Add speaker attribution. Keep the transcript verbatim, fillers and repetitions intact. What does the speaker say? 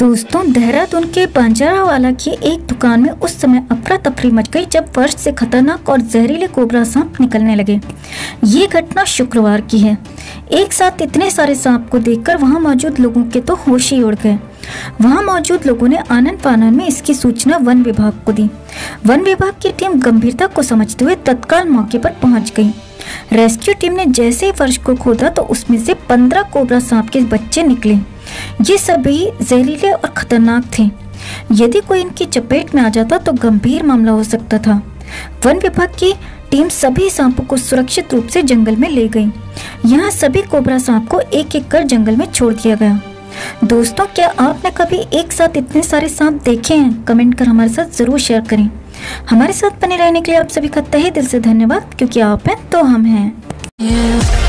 Speaker 1: दोस्तों, देहरादून के बंजारावाला की एक दुकान में उस समय अफरा तफरी मच गई जब फर्श से खतरनाक और जहरीले कोबरा सांप निकलने लगे। ये घटना शुक्रवार की है। एक साथ इतने सारे सांप को देखकर वहां मौजूद लोगों के तो होश ही उड़ गए। वहां मौजूद लोगों ने आनन फानन में इसकी सूचना वन विभाग को दी। वन विभाग की टीम गंभीरता को समझते हुए तत्काल मौके पर पहुंच गई। रेस्क्यू टीम ने जैसे ही फर्श को खोदा तो उसमें से पंद्रह कोबरा सांप के बच्चे निकले। ये सभी जहरीले और खतरनाक थे। यदि कोई इनकी चपेट में आ जाता तो गंभीर मामला हो सकता था। वन विभाग की टीम सभी सांपों को सुरक्षित रूप से जंगल में ले गई। यहाँ सभी कोबरा सांप को एक एक कर जंगल में छोड़ दिया गया। दोस्तों, क्या आपने कभी एक साथ इतने सारे सांप देखे हैं? कमेंट कर हमारे साथ जरूर शेयर करें। हमारे साथ बने रहने के लिए आप सभी का तहे दिल से धन्यवाद, क्योंकि आप हैं तो हम हैं।